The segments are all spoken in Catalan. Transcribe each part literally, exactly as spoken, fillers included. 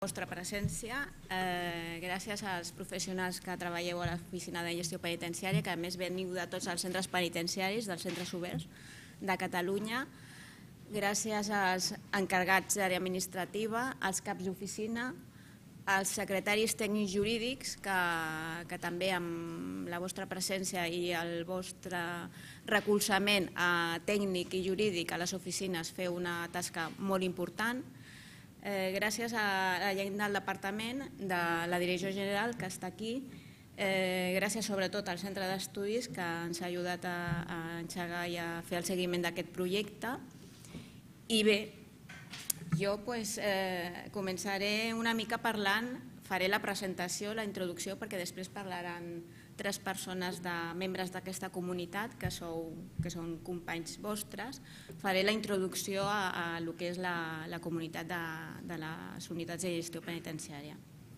vostra presència, eh, gràcies als professionals que treballeu a l'Oficina de Gestió Penitenciària, que a més veniu de tots els centres penitenciaris, dels centres oberts de Catalunya, gràcies als encarregats d'àrea administrativa, als caps d'oficina, als secretaris tècnics jurídics, que, que també amb la vostra presència i el vostre recolzament eh, tècnic i jurídic a les oficines feu una tasca molt important. Eh, gràcies a la gent del departament, de la Direcció General que està aquí, eh, gràcies sobretot al Centre d'Estudis que ens ha ajudat a, a engegar i a fer el seguiment d'aquest projecte. I bé, jo pues, eh, començaré una mica parlant, faré la presentació, la introducció, perquè després parlaran tres persones de membres d'aquesta comunitat, que, sou, que són companys vostres. Faré la introducció a, a el que és la, la comunitat de, de les unitats de gestió penitenciària.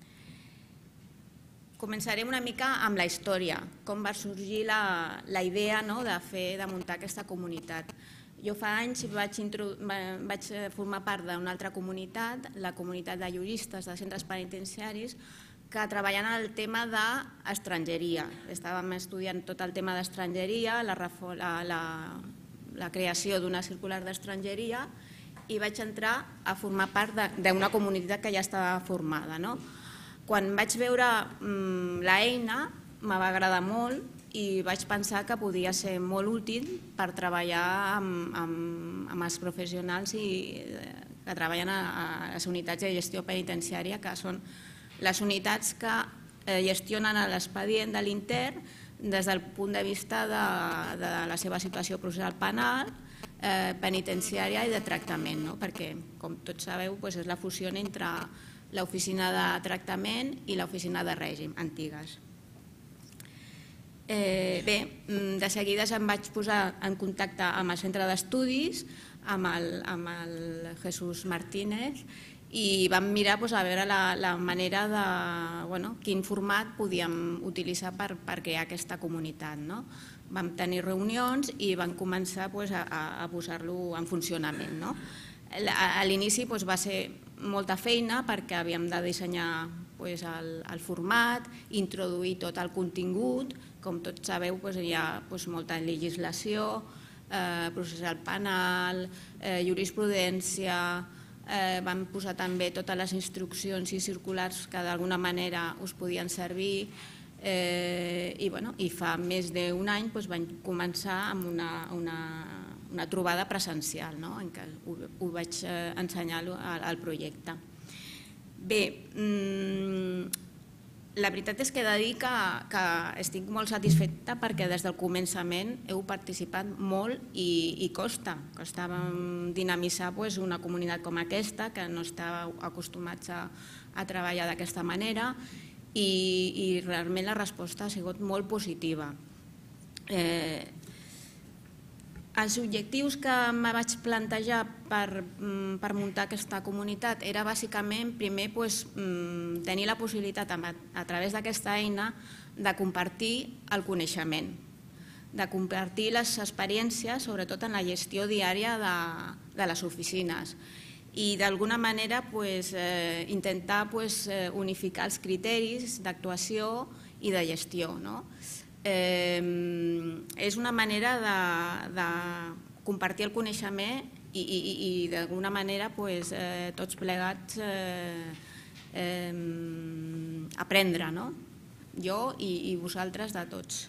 Començaré una mica amb la història, com va sorgir la, la idea no, de, fer, de muntar aquesta comunitat. Jo fa anys vaig, vaig formar part d'una altra comunitat, la comunitat de juristes de centres penitenciaris, que treballant en el tema d'estrangeria. Estàvem estudiant tot el tema d'estrangeria, la, la, la, la creació d'una circular d'estrangeria, i vaig entrar a formar part d'una comunitat que ja estava formada. No? Quan vaig veure mmm, l'eina, me va agradar molt i vaig pensar que podia ser molt útil per treballar amb, amb, amb els professionals i, que treballen a, a les unitats de gestió penitenciària, que són les unitats que gestionen l'expedient de l'intern des del punt de vista de, de la seva situació processal penal, eh, penitenciària i de tractament, no? Perquè, com tots sabeu, doncs és la fusió entre l'oficina de tractament i l'oficina de règim, antigues. Eh, bé, de seguida em vaig posar en contacte amb el centre d'estudis, amb el, amb el Jesús Martínez, i vam mirar doncs, a veure la, la manera de bueno, quin format podíem utilitzar per, per crear aquesta comunitat. No? Vam tenir reunions i vam començar doncs, a, a posar-lo en funcionament. No? A l'inici doncs, va ser molta feina perquè havíem de dissenyar doncs, el, el format, introduir tot el contingut. Com tots sabeu, doncs, hi ha doncs, molta legislació, eh, processal penal, eh, jurisprudència. Eh, vam posar també totes les instruccions i circulars que d'alguna manera us podien servir eh, i, bueno, i fa més d'un any doncs, vam començar amb una, una, una trobada presencial, no? En què ho, ho vaig eh, ensenyar al, al projecte. Bé, mmm, la veritat és que he de dir que, que estic molt satisfeta perquè des del començament heu participat molt i, i costa. Costa dinamitzar pues, una comunitat com aquesta, que no està acostumats a, a treballar d'aquesta manera, i, i realment la resposta ha sigut molt positiva. Eh, Els objectius que em vaig plantejar per, per muntar aquesta comunitat era bàsicament, primer, pues, tenir la possibilitat a, a través d'aquesta eina de compartir el coneixement, de compartir les experiències, sobretot en la gestió diària de, de les oficines i d'alguna manera pues, eh, intentar pues, unificar els criteris d'actuació i de gestió. No? Eh, és una manera de, de compartir el coneixement i, i, i d'alguna manera pues, eh, tots plegats eh, eh, aprendre, no? Jo i, i vosaltres de tots.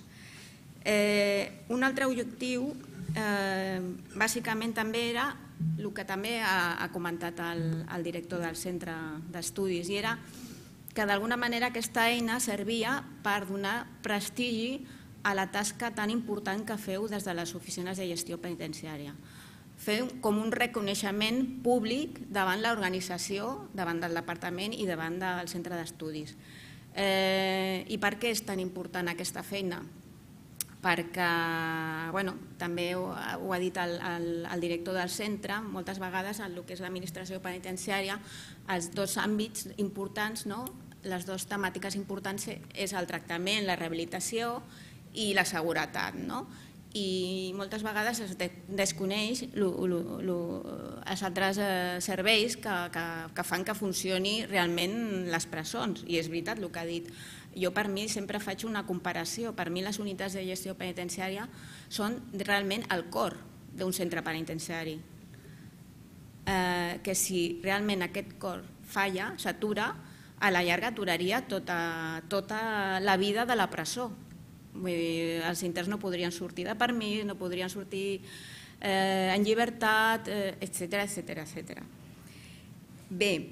Eh, un altre objectiu eh, bàsicament també era el que també ha, ha comentat el, el director del centre d'estudis, i era que d'alguna manera aquesta eina servia per donar prestigi a la tasca tan important que feu des de les oficines de gestió penitenciària. Feu com un reconeixement públic davant l'organització, davant del departament i davant del centre d'estudis. Eh, I per què és tan important aquesta feina? Perquè, bueno, també ho, ho ha dit el, el, el director del centre, moltes vegades en el que és l'administració penitenciària, els dos àmbits importants, no? Les dues temàtiques importants és el tractament, la rehabilitació i la seguretat. No? i moltes vegades es desconeix els altres serveis que fan que funcioni realment les presons. I és veritat el que ha dit. Jo per mi sempre faig una comparació. Per mi les unitats de gestió penitenciària són realment el cor d'un centre penitenciari. Que si realment aquest cor falla, s'atura, a la llarga aturaria tota la vida de la presó. Els interns no podrien sortir de permís, no podrien sortir en llibertat, etcètera, etcètera. Bé,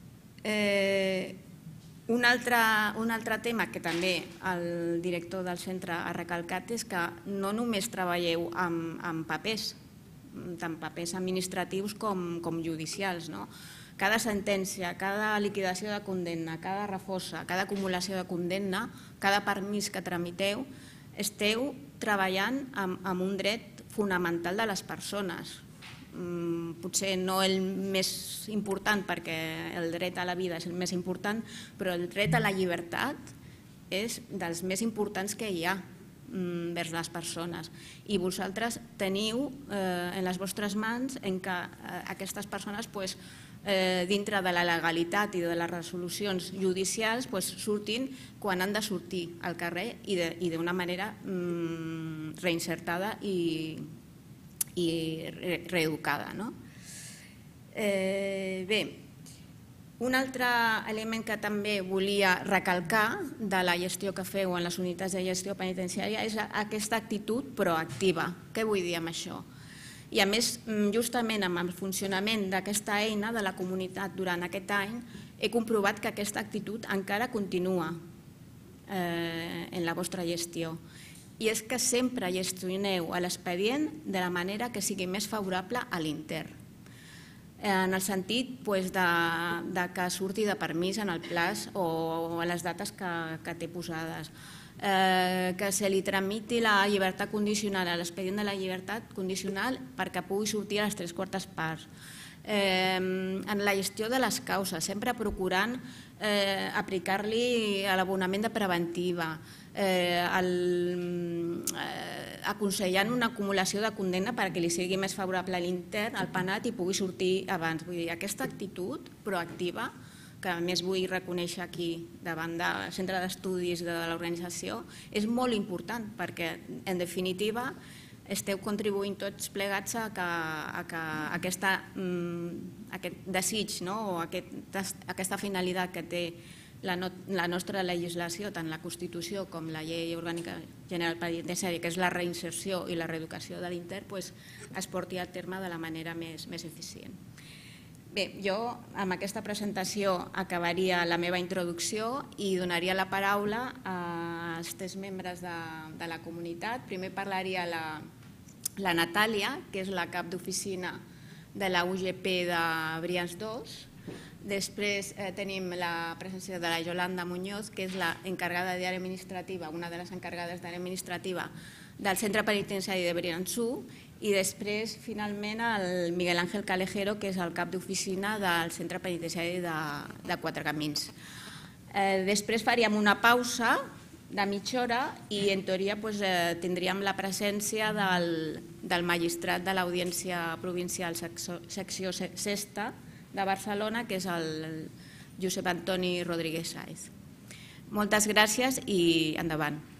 un altre tema que també el director del centre ha recalcat és que no només treballeu amb papers, tant papers administratius com judicials. Cada sentència, cada liquidació de condemna, cada refosa, cada acumulació de condemna, cada permís que tramiteu, esteu treballant amb un dret fonamental de les persones. Potser no el més important, perquè el dret a la vida és el més important, però el dret a la llibertat és dels més importants que hi ha vers les persones. I vosaltres teniu en les vostres mans en què aquestes persones dintre de la legalitat i de les resolucions judicials surtin quan han de sortir al carrer i d'una manera reinsertada i reeducada. Bé, un altre element que també volia recalcar de la gestió que feu en les unitats de gestió penitenciària és aquesta actitud proactiva. Què vull dir amb això? I a més, justament amb el funcionament d'aquesta eina de la comunitat durant aquest any, he comprovat que aquesta actitud encara continua en la vostra gestió. I és que sempre gestioneu l'expedient de la manera que sigui més favorable a l'intern, en el sentit que surti de permís en el plaç o a les dates que té posades, que se li tramiti la llibertat condicional, l'expedient de la llibertat condicional perquè pugui sortir a les tres quartes parts. En la gestió de les causes, sempre procurant aplicar-li l'abonament de preventiva, aconsellant una acumulació de condemna perquè li sigui més favorable a l'intern, al penat, i pugui sortir abans. Vull dir, aquesta actitud proactiva, que a més vull reconèixer aquí davant del centre d'estudis de l'organització, és molt important perquè, en definitiva, esteu contribuint tots plegats a que aquest desig o aquesta finalitat que té la nostra legislació, tant la Constitució com la Llei Orgànica General Penitenciària, que és la reinserció i la reeducació de l'intern, es porti a terme de la manera més eficient. Bé, jo amb aquesta presentació acabaria la meva introducció i donaria la paraula als tres membres de la comunitat. Primer parlaria la Natàlia, que és la cap d'oficina de la U G P de Brians dos. Després tenim la presència de la Yolanda Muñoz, que és l'encarregada d'àrea administrativa, una de les encarregades d'àrea administrativa del centre penitenciari de Brians u, i després, finalment, el Miguel Ángel Calejero, que és el cap d'oficina del centre penitenciari de Quatre Camins. Després faríem una pausa de mitja hora i, en teoria, tindríem la presència del magistrat de l'Audiència Provincial Secció Sexta de Barcelona, que és el Josep Antoni Rodríguez Sáez. Moltes gràcies i endavant.